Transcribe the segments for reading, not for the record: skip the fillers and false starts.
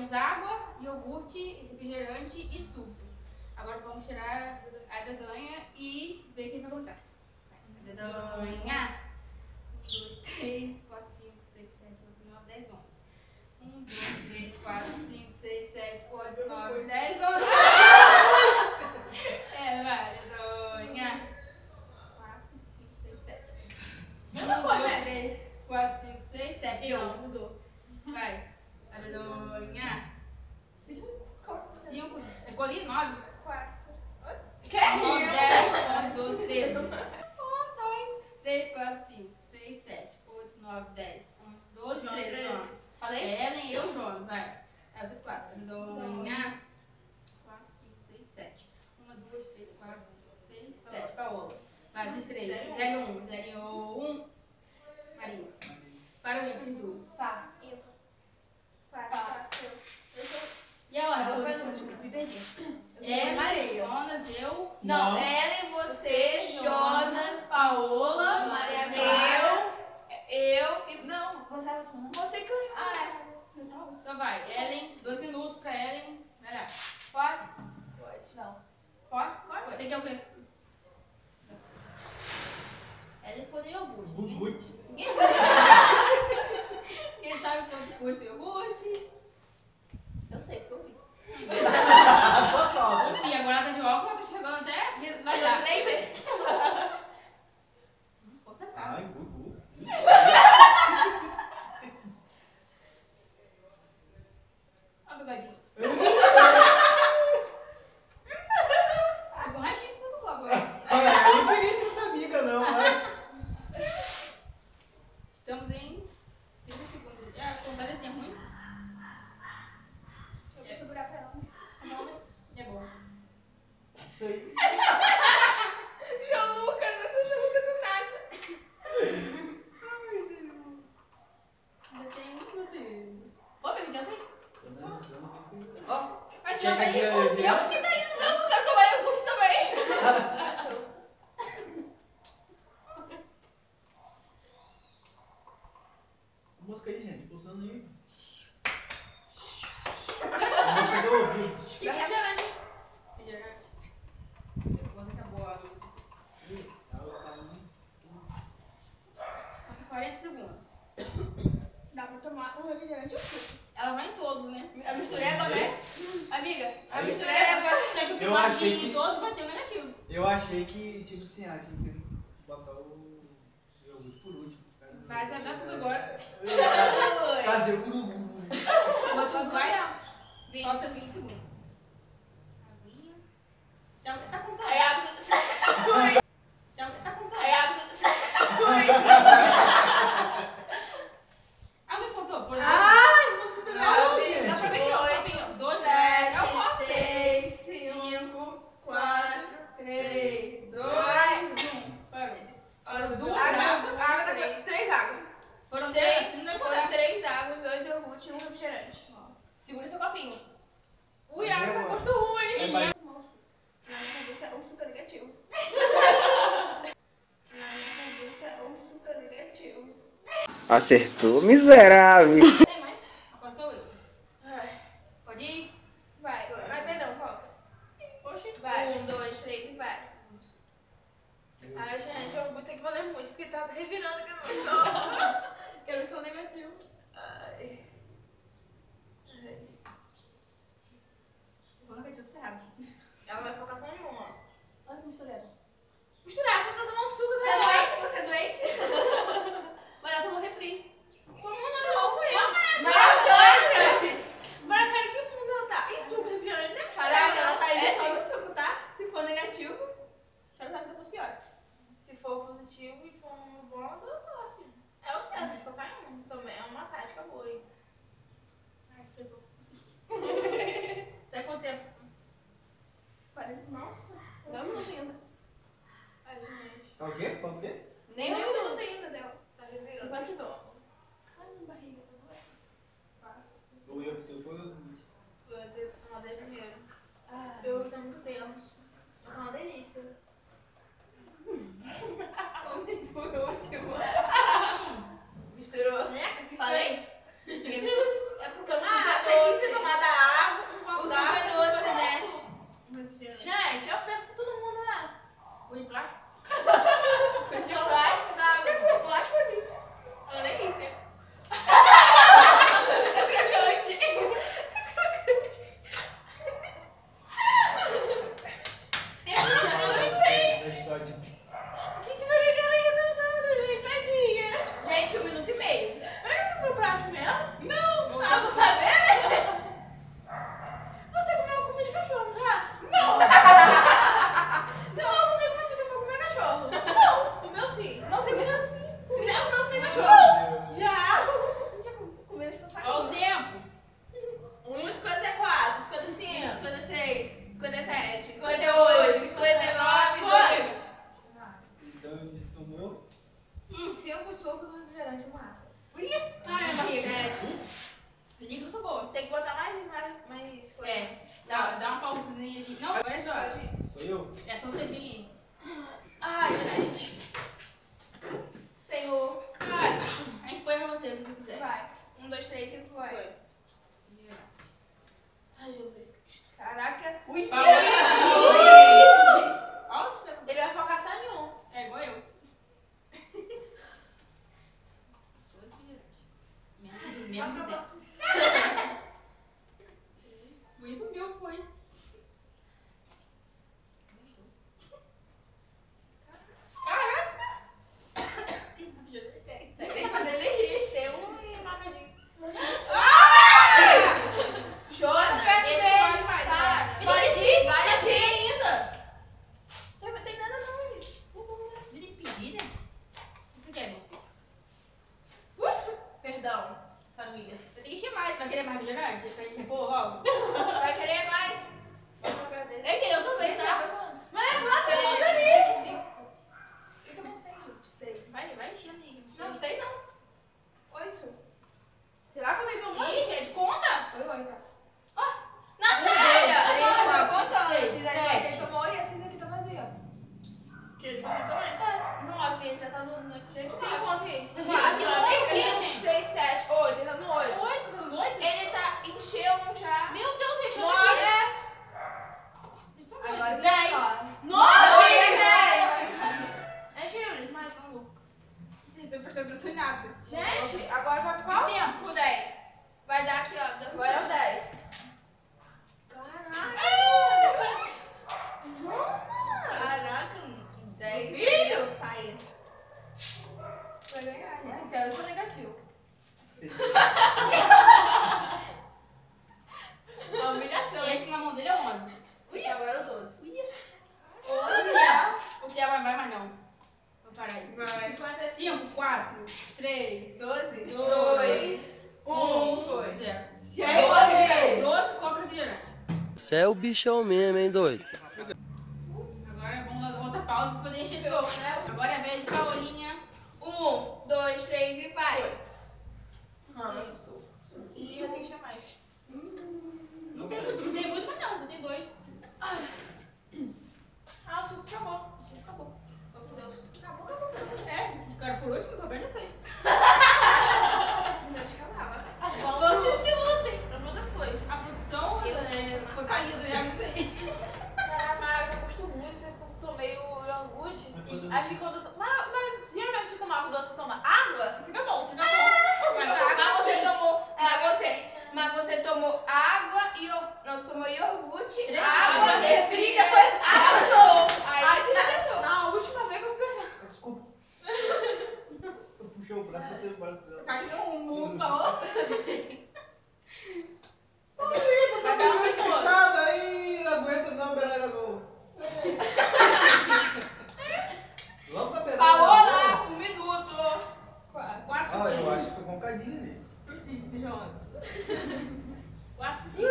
tivemos água, iogurte, refrigerante e suco. Agora vamos tirar a dedanha e ver quem vai começar. Dedanha. 1, 2, 3, 4, 5, 6, 7, 8, 9, 10, 11. 1, 2, 3, 4, 5, 6, 7, 8, 9, 10, 11. Vai, dedanha. 4, 5, 6, 7. 1, 2, 3, 4, 5, 6, 7. Eu. Mudou. Vai. A dedanha. 5. Escolhi 9. 4. Que? 9, 10, 11, 12, 13. 1, 2, 3, 4, 5, 6, 7, 8, 9, 10, 11, 12, 13. Jonas. Falei? Ellen, eu, Jonas. Vai. Essas 4. Dedanha. 4, 5, 6, 7. 1, 2, 3, 4, 5, 6, 7. Paola. Vai, esses 3. 0, 1. 0, 1. Maria. Para o essas duas. Pá. Eu. 4, seu. Eu sou. E a hora? Me perdi. Ellen, Jonas, eu. Não, Ellen, você, Jonas, Paola, Maria, eu e. Não, você é última, não? Você que eu. Ah, é. Então vai, Ellen, 2 minutos pra Ellen. Vai lá. Pode? Pode. Não. Pode? Pode. Você quer o quê? Ellen foi de iogurte. Iogurte. Quem sabe quanto custa iogurte? Eu sei, porque eu vi. Só falta. Enfim, agora ela tá de óculos, vai chegando até. Mas eu nem sei. Você fala. Ai, Gugu. Ó, bigodinho. A borrachinha foi no copo. Eu não queria ser essa amiga, não, mas. Estamos em 30 segundos. A contagem assim é ruim? Eu vou segurar pra ela. É bom. Isso aí. João Lucas, eu sou o João Lucas do nada. Ainda tem 1 minuto ainda. Ô, meu, adianta aí. Ó. Adianta aí. Quer O Deus que tá indo. Não, eu quero tomar iogurte também. Mosca aí, gente. Pulsando aí. A mosca deu ouvido. Que refrigerante. Refrigerante. Você é boa, amiga. Ela tá muito. Falta 40 segundos. Dá pra tomar um refrigerante ou suco. Ela vai em todos, né? A mistureba, né? Amiga, a Aí- mistureba. Chega que Eu o achei em que- todos vai ter um negativo. Eu achei que, tipo assim, tinha que botar o iogurte por último. Vai, você vai dar tudo agora. Fazer o urubu. Outro vai. Falta 20 segundos. Aguinha. Já tá contando. Aí abre. Já tá contando. Aí abre. Alguém contou? Por exemplo. Ai, não vou conseguir pegar. Não, Dá gente. pra pegar o copinho. 2, 7, 6, 5, 4, 3, 2, 1. Parou. Duas águas. Três águas. Foram Três, 3. Não vai foram contar. 3 águas, 2 iogurte e 1 refrigerante. Segura seu copinho. Ui, Mas água eu tá gosto. muito ruim. É, vai. Na minha cabeça é um açúcar negativo. Na minha cabeça é um açúcar negativo. Acertou, miserável. Tem mais? Agora sou eu. Ai. Pode ir? Vai. Ai, perdão, volta. Oxi. Vai. 1, 2, 3 e vai. Ai, gente, eu vou ter que valer muito, porque tá revirando aqui no estômago. Eu não sou negativo. Ai. Ai. Se for negativo, tá errado. Ela vai focar só em uma, ó. Olha que mistureba. Mistureba, você tá tomando suco, né? Você é doente? Mas ela tomou refri. Tomou não, fui eu. Maravilha, que mundo ela tá? E suco, refrigerante, nem mistureba. Caraca, ela tá indo É, só no suco, tá? Se for negativo. Só que vai depois pior. Se for positivo e for um bom, ela dá sorte. É o certo, a gente focar em um também. É uma tática boa aí. Ai, pesou. Até quanto tempo? Nossa, não é um minuto ainda. Ai, gente. Tá o quê? Falta o quê? Nem um minuto ainda dela. Tá revirando. 50 segundos. Ai, minha barriga tá doendo. Ou eu que sei, foi eu que Eu ia ter tomado 10 primeiro. Eu tô muito tempo. Vai tá uma delícia. Come por último. Misturou. Né? Que Falei? foi? É porque eu não você tinha que tomar 5 sucos no refrigerante, uma água. Ai, minha barriga. Liga, eu sou boa. Tem que botar mais coisa. É, dá uma pausinha ali. Não, agora é Jorge. Sou eu? É só você vir aí. Ai, gente. Senhor. Ai, a gente põe pra você, se você quiser. Vai. 1, 2, 3 e vai. Ai, Jesus Cristo. Caraca. Ui! Ó, Ele vai focar só em um. é igual eu. Menos 200. Muito meu foi. Tem que fazer ele rir. Tem um e marcadinho. Joga perto esse dele. vale mais, Tá. né? Pode ir ainda. Não tem nada não, gente. Vida impedida? O que é, meu filho? Perdão, família. Você tem que encher mais. Vai querer mais refrigerante? Pra gente repor logo? Vai querer mais? Bota perto dele. É que eu também, tá? Mas é lá, tem outro ali. 5. Ele tomou 6, gente. 6. Vai encher, amiga. Não, 6 não. 8. Sei lá como ele tomou. Ih, gente, conta. Foi 8, ó. Na 1, 2, séria. 3, 4, 5, 6, Ele 7. tomou e esse daqui tá vazio. Que ele tomou também. 9, ele já tá no gente. Tem quanto aí? 4, 5, 6, 7, 8. Ele tá no 8. 8, são 8? Ele tá, encheu um já. Meu Deus, gente, eu 9. não Agora 10. 9, gente! Enche, Yuri. Mais, por favor. Estou prestando atenção em nada. Gente, agora vai pro qual? Tempo. O 10. Vai dar aqui, ó. Agora é o 10. Caraca! Caraca, 10. Filho! Pai. Vai ganhar, né? Quero ser negativo. A humilhação. Esse na mão dele é 11. E agora é o 12. O que vai, mas não. Vou parar aí. Vai. 55. 5, 4, 3, 12. 2, 1. 1, 0. Gente! 12, compra refrigerante. Você é o bichão mesmo, hein, doido? Agora vamos dar outra pausa para poder encher de novo, né? Agora é a vez de Paulinha. 1, 2, 3 e vai. E eu tenho que encher mais. Não tem muito, mas não tem 2. Ah, o suco acabou. O suco acabou. Oh, meu Deus. Acabou. É, se ficaram por último, papai não sei. Não te calava. Vocês que lutem. Pra muitas coisas. A produção foi falida, já não sei. Caraca, mas eu gosto muito. Você tomei o iogurte. Acho que quando. Mas geralmente você tomava quando você toma água, fica bom. Fica bom. Mas a água Mas você quente. tomou. Mas você tomou água e nós tomou iogurte, Três água, vezes. refri, depois água. Aí você tentou. Na última vez que eu fiquei assim. Desculpa. Eu puxei o braço, botei o braço dela. Caiu um falou. Vai dar muito outro. Fechada aí, não aguento não, beleza, gol. Logo da beleza. Paola, 1 minuto. 4, Ah, eu acho que foi com um cadinho ali. 4, 5.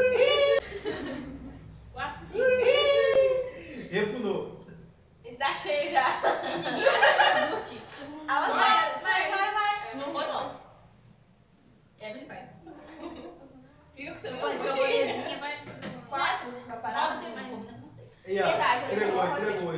4, 5. Repunou. Está cheio já. Ninguém vai iogurte. Ela Só vai. ela. Não vou não. Evelyn vai. Viu que você Vai, viu? bonezinha, vai. 4. Vai parar Nossa, assim. mas combina com 6. E ó, Verdade, entregou. eu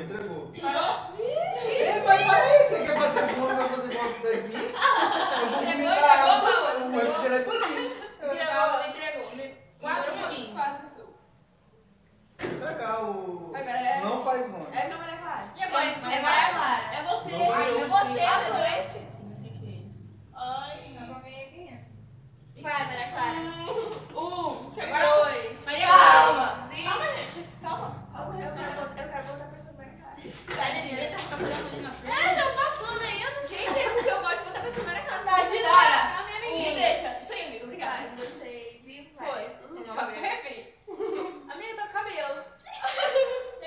Ei, mas para aí, você quer fazer gol, vai fazer gol com 10 mil? Entregou, Paola? Um refrigerante todinho. Paola entregou. 4 pouquinho. 4. Entregar o... Agora é- Não faz nome. É meu Maria Clara. E agora? É Maria Clara. É você. Não, Ai, é eu você, sim. você é doente. Ai, não pra mim quem é? Vai, Maria Clara. 1, 2. Maria Calma. Clara. Sim. Calma, gente. Calma. Eu quero voltar pra essa Maria Clara. Tá de direita, tá passando ali na frente. É, tô passando ainda. Gente, é porque eu gosto de voltar pra essa Maria Clara. Tá de Bora. nada. A minha Me amiguinha. deixa. Isso aí, amigo. Obrigada. 1, 2, 3 e vai. Foi. Não, vai pro refri. A minha tá com cabelo. É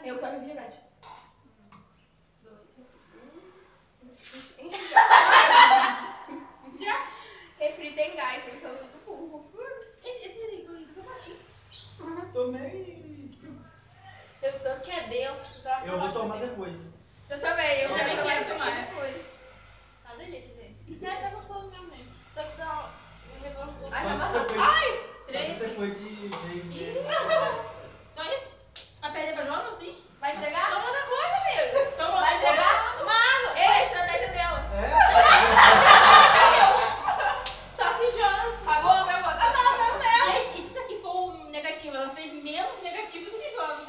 Eu quero refrigerante. 2, Refri tem gás, eles são tudo burro. esse aí foi baixinho. Tomei. Eu tanto que é denso. Só Eu vou tomar depois. Eu também, eu Eu também quero quero tomar tomar. depois. Tá delícia, gente. Sério, tá gostoso mesmo, gente. Só que dá um negócio. Ai, Só tá que você passando. foi- Ai! Só que você foi de Só isso? Vai perder pra Joana, sim? Vai entregar? Toma outra coisa, amigo. Toma Vai outra entregar? Toma água. Ei, a estratégia dela. Só se Jonas. Acabou, meu voto. Não. Gente, isso aqui foi um negativo. Ela fez menos negativo do que Joana.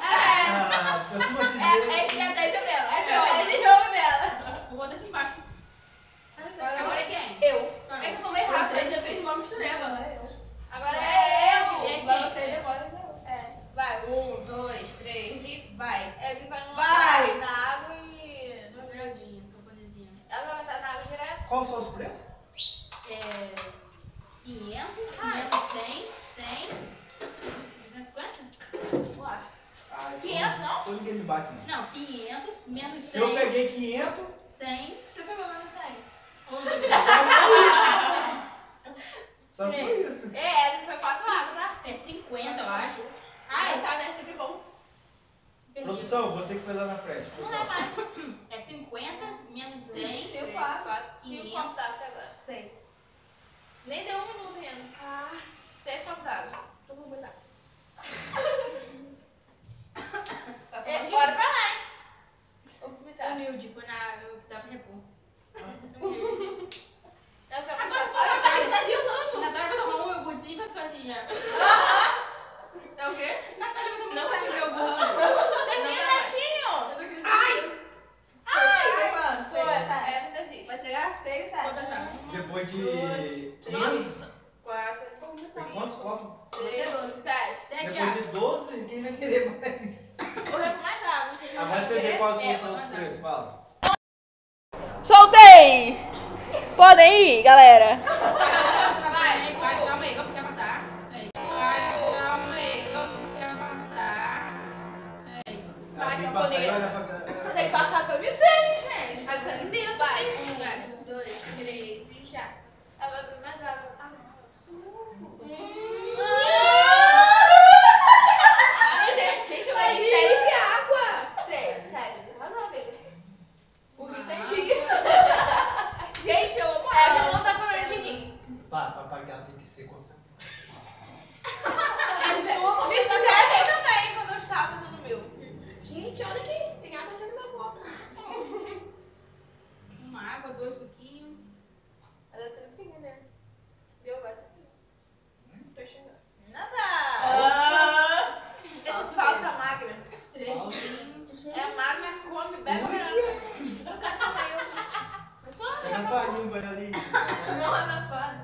É a estratégia dela. É de jogo dela. O outro aqui embaixo. Agora Agora é quem? eu. Tá. É que eu tomei rápido, Três eu fiz uma mistureba. Agora é eu. É Vai quem? você depois eu. É. Vai, 1, 2, 3 e vai. Ele vai Vai. na água e. Uma viradinha, um camponezinho. Ela vai estar na água direto. Quais são os preços? 500, menos 100, 250? Eu acho. Ah, então 500 não? Tô ninguém me bate, não. Não, 500, menos 100, Se eu peguei 500, 100, Você pegou menos 100. 11, só foi isso. É, foi 4 águas, tá? é 50, eu acho. Ai, tá, né? Sempre bom. Perdi. Produção, você que foi lá na frente. Não é mais. É 50, menos 100, 5 4, 5 copos d'água até agora. 100. Nem deu 1 minuto ainda. 6 copos d'água. Eu vou botar. Bora pra lá, hein? Vou vomitar. humilde, foi na eu dava pra repor. Eu quero Agora mais. tá gelando. Natália vai tomar um iogurtezinho e vai ficar assim já. É o quê? Natália vai tomar Não um vai iogurte. Termina, Natinho. Ai! Foi, é, me desiste. Vai entregar? 6, Vou 7. tentar. Depois de 15, Nossa. 4, tem quantos copos? 6, 7. 7 Depois de 12, ninguém vai querer mais. Vou repor mais água. vocês não Agora vão você vê querer? quais É, são os vou preços, fala. Soltei! Podem ir, galera. Vai, calma aí, vamos passar. Calma aí, vamos passar. Ela tem que passar e olha pra Tem que passar pra me ver, hein, gente? Mas você não deu, vai. 1, 2, 3 e já. Ela vai beber mais água. Gente, mas 6 de água. 6, 7. Arrasou, amiga. Entendi. Gente, eu amo água. Ela não tá comendo de mim. Pra pagar tem que ser concentrado. A sua Me você fizeram tá também quando eu estava fazendo o meu. Gente, olha aqui. Tem água até no meu copo. uma água, 2 suquinhos. Ela tá assim, né? Deu agora tá assim. Tô enxergando. Nada! Essa falsa magra. 3 suquinhos. É magra, come, bebe branca. Eu quero comer eu. Eu sou Pega a tua língua ali. Não, não fala.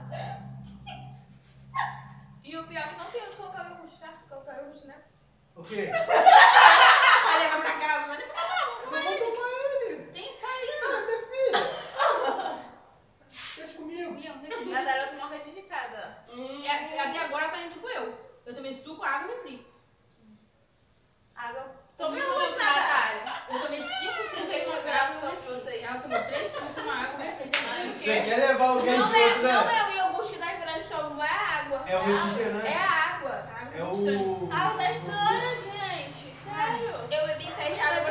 E o pior é que não tem onde colocar o iogurte, tá? Colocar o iogurte, né? O quê? Vai levar pra casa, vai levar Eu vou tomar ele. Tem saída. Ah, minha filha. Deixa comigo. Mas ela tomou uma de cada. Até agora tá indo tipo eu. Eu tomei suco, água e refri. Água. Tome um iogurte, iogurte, Natália. Eu tomei 5 Vocês veem sucos, uma uma graça água e pra refri. vocês. Ela tomou 3 sucos, uma água e refri também. Você quer levar alguém Não de outro, né? é o iogurte que dá grande estômago, é a água. É o refrigerante. É a água. É o... Ah, ela tá estranha, gente. Sério. Eu bebi 7 águas.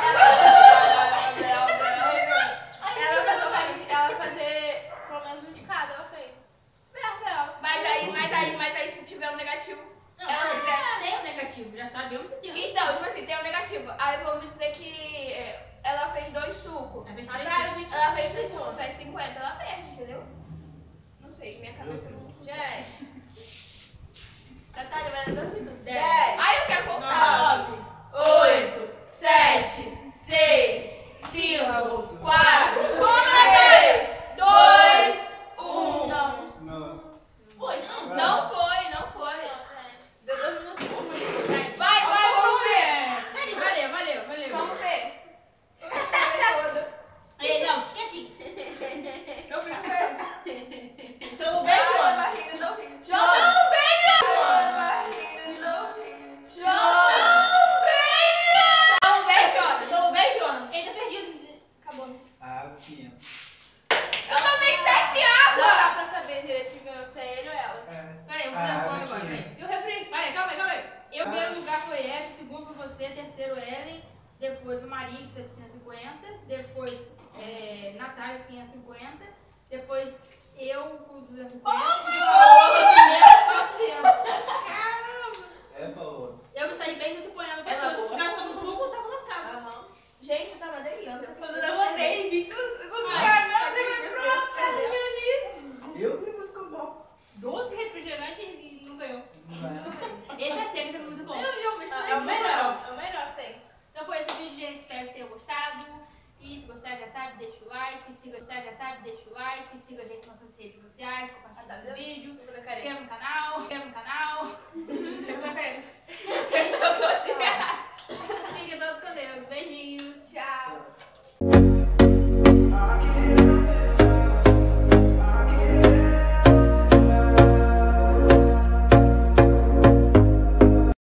Ela vai fazer pelo menos um de cada, ela fez. Esperta ela. Mas aí, se tiver um negativo. Não, Ela quiser. tem o negativo, já sabemos que tem. Então, tipo assim, tem um negativo. Aí vamos dizer que ela fez 2 sucos. Ela fez A três Natália, sucos. ela fez 3 sucos, fez 50, ela perde, entendeu? Não sei, minha cabeça não funciona. Gente. Natália, vai dar 2 minutos. 10. Ai, eu quero contar. 9, 8, 7, 6, 5, 4, 3, 2, 1. Não. Não. Foi, não foi. Deu 2 minutos. Vai, vamos ver. Valeu. Vamos ver. Ei, não, quietinho. Eu fico vendo. Tamo bem, Jonas? barriga não ri. Jonas, tamo bem, Jonas? Barriga não você, terceiro Ellen, depois o Maria, 750, depois Natália, 550, depois eu com 250 e o Paola, 400. É, Paola. Eu me saí bem do que ponhando Ela pessoas, porque boa. gastando no suco, eu tava lascada. Aham. Gente, tá uma delícia. Quando eu levantei, vi que os caras feliz. Eu que vou esconder. 12 refrigerantes e não ganhou. Não é? Esse é seco, esse é muito bom. É o melhor que tem. Então foi esse vídeo, gente. Espero que tenham gostado. E se gostar, já sabe, deixa o like. Se gostar, já sabe, deixa o like. Siga a gente nas nossas redes sociais. Compartilha esse vídeo. Se inscreva no canal.